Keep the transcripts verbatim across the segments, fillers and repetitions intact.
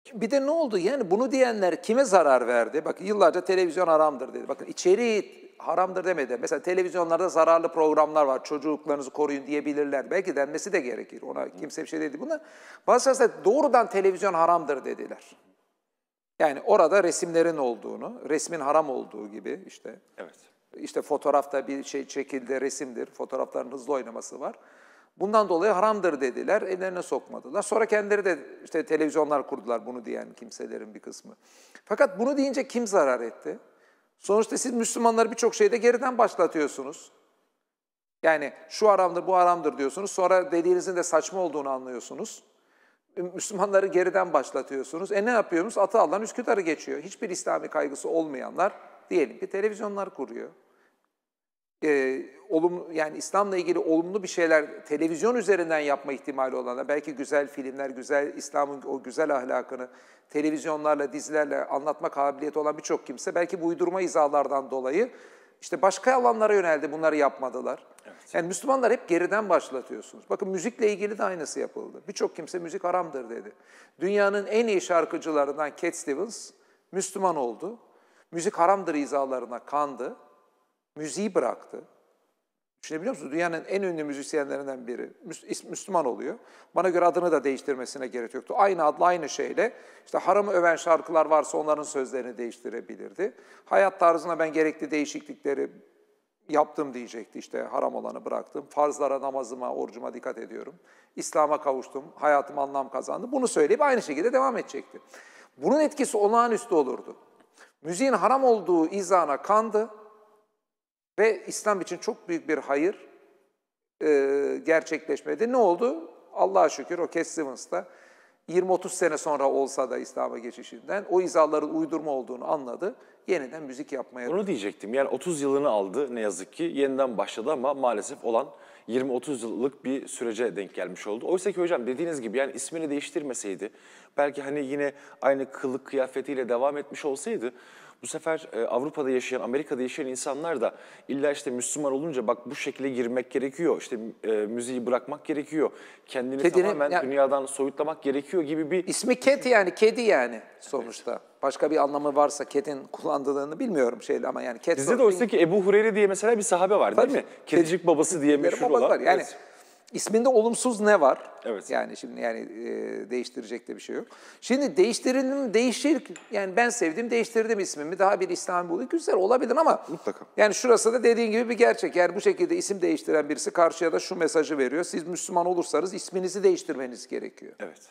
Bir de ne oldu? Yani bunu diyenler kime zarar verdi? Bakın yıllarca televizyon haramdır dedi. Bakın içeriği haramdır demedi. Mesela televizyonlarda zararlı programlar var. Çocuklarınızı koruyun diyebilirler. Belki denmesi de gerekir. Ona kimse bir şey dedi. Buna bazıları da doğrudan televizyon haramdır dediler. Yani orada resimlerin olduğunu, resmin haram olduğu gibi işte. Evet. İşte fotoğrafta bir şey çekildi, resimdir. Fotoğrafların hızlı oynaması var. Bundan dolayı haramdır dediler, ellerine sokmadılar. Sonra kendileri de işte televizyonlar kurdular bunu diyen kimselerin bir kısmı. Fakat bunu deyince kim zarar etti? Sonuçta siz Müslümanları birçok şeyde geriden başlatıyorsunuz. Yani şu haramdır, bu haramdır diyorsunuz. Sonra dediğinizin de saçma olduğunu anlıyorsunuz. Müslümanları geriden başlatıyorsunuz. E ne yapıyorsunuz? Atı alan Üsküdar'ı geçiyor. Hiçbir İslami kaygısı olmayanlar diyelim ki televizyonlar kuruyor. Ee, olumlu, yani İslam'la ilgili olumlu bir şeyler televizyon üzerinden yapma ihtimali olanlar, belki güzel filmler, güzel İslam'ın o güzel ahlakını televizyonlarla, dizilerle anlatma kabiliyeti olan birçok kimse belki bu uydurma izalardan dolayı işte başka alanlara yöneldi, bunları yapmadılar. Evet. Yani Müslümanlar hep geriden başlatıyorsunuz. Bakın müzikle ilgili de aynısı yapıldı. Birçok kimse müzik haramdır dedi. Dünyanın en iyi şarkıcılarından Cat Stevens Müslüman oldu. Müzik haramdır izalarına kandı. Müziği bıraktı. Düşünebiliyor musunuz? Dünyanın en ünlü müzisyenlerinden biri Müslüman oluyor. Bana göre adını da değiştirmesine gerek yoktu. Aynı adla aynı şeyle işte haramı öven şarkılar varsa onların sözlerini değiştirebilirdi. Hayat tarzına ben gerekli değişiklikleri yaptım diyecekti. İşte haram olanı bıraktım. Farzlara, namazıma, orucuma dikkat ediyorum. İslam'a kavuştum. Hayatım anlam kazandı. Bunu söyleyip aynı şekilde devam edecekti. Bunun etkisi olağanüstü olurdu. Müziğin haram olduğu izana kandı. Ve İslam için çok büyük bir hayır e, gerçekleşmedi. Ne oldu? Allah'a şükür o Cat Stevens'ta yirmi otuz sene sonra olsa da İslam'a geçişinden o izaların uydurma olduğunu anladı. Yeniden müzik yapmaya... Onu diyecektim. Yani otuz yılını aldı ne yazık ki. Yeniden başladı ama maalesef olan yirmi otuz yıllık bir sürece denk gelmiş oldu. Oysa ki hocam dediğiniz gibi yani ismini değiştirmeseydi, belki hani yine aynı kılık kıyafetiyle devam etmiş olsaydı, bu sefer e, Avrupa'da yaşayan, Amerika'da yaşayan insanlar da illa işte Müslüman olunca bak bu şekilde girmek gerekiyor, işte e, müziği bırakmak gerekiyor, kendini Kedini, tamamen ya, dünyadan soyutlamak gerekiyor gibi bir... İsmi Cat yani, kedi yani sonuçta. Evet. Başka bir anlamı varsa Cat'in kullandığını bilmiyorum şeyle ama yani Cat... Bizde de oysa ki Ebu Hureyre diye mesela bir sahabe var değil mi? Kedicik babası diye meşhur olan. Var. Yani evet. İsminde olumsuz ne var? Evet. Yani şimdi yani e, değiştirecek de bir şey yok. Şimdi değiştirelim, değişir. Yani ben sevdim, değiştirdim ismimi. Daha bir İslami bulayım. Güzel olabilir ama mutlaka. Yani şurası da dediğin gibi bir gerçek. Yani bu şekilde isim değiştiren birisi karşıya da şu mesajı veriyor. Siz Müslüman olursanız isminizi değiştirmeniz gerekiyor. Evet.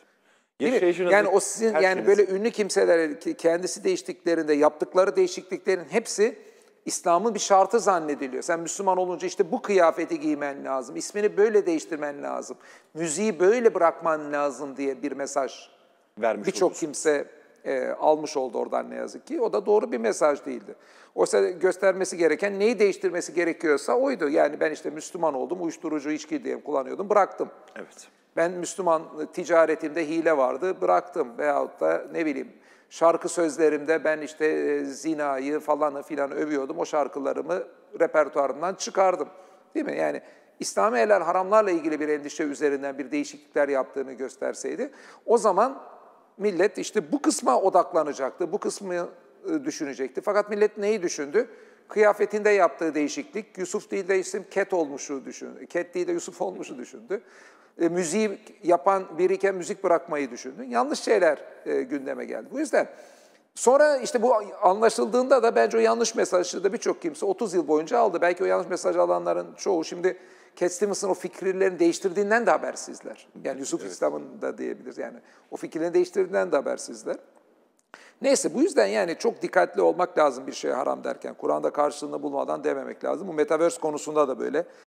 Yani o sizin yani böyle ünlü kimseler kendisi değiştiklerinde yaptıkları değişikliklerin hepsi İslam'ın bir şartı zannediliyor. Sen Müslüman olunca işte bu kıyafeti giymen lazım, ismini böyle değiştirmen lazım, müziği böyle bırakman lazım diye bir mesaj vermiş. Birçok kimse e, almış oldu oradan ne yazık ki. O da doğru bir mesaj değildi. Oysa göstermesi gereken, neyi değiştirmesi gerekiyorsa oydu. Yani ben işte Müslüman oldum, uyuşturucu içki diye kullanıyordum, bıraktım. Evet. Ben Müslüman ticaretimde hile vardı, bıraktım. Veyahut da ne bileyim, şarkı sözlerimde ben işte e, zinayı falanı filan övüyordum. O şarkılarımı repertuarımdan çıkardım. Değil mi? Yani İslami helal haramlarla ilgili bir endişe üzerinden bir değişiklikler yaptığını gösterseydi, o zaman millet işte bu kısma odaklanacaktı, bu kısmı e, düşünecekti. Fakat millet neyi düşündü? Kıyafetinde yaptığı değişiklik, Yusuf değil de isim Cat olmuşu düşündü. Cat değil de Yusuf olmuşu düşündü. E, müziği yapan biriyken müzik bırakmayı düşündü. Yanlış şeyler e, gündeme geldi. Bu yüzden sonra işte bu anlaşıldığında da bence o yanlış mesajı da birçok kimse otuz yıl boyunca aldı. Belki o yanlış mesaj alanların çoğu şimdi Cat Stevens'ın o fikirlerini değiştirdiğinden de habersizler. Yani Yusuf evet. İslam'ın da diyebiliriz yani. O fikirlerini değiştirdiğinden de habersizler. Neyse bu yüzden yani çok dikkatli olmak lazım bir şeye haram derken. Kur'an'da karşılığını bulmadan dememek lazım. Bu Metaverse konusunda da böyle.